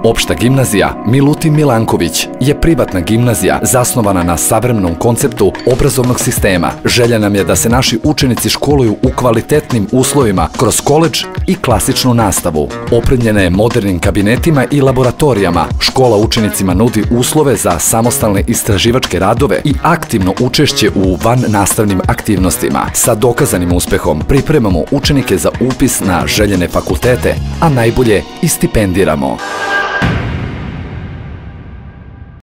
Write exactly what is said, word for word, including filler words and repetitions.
Opšta gimnazija Milutin Milanković je privatna gimnazija zasnovana na savremenom konceptu obrazovnog sistema. Želja nam je da se naši učenici školuju u kvalitetnim uslovima kroz koledž i klasičnu nastavu. Opremljena je modernim kabinetima i laboratorijama. Škola učenicima nudi uslove za samostalne istraživačke radove i aktivno učešće u vannastavnim aktivnostima. Sa dokazanim uspehom pripremamo učenike za upis na željene fakultete, a najbolje i stipendiramo.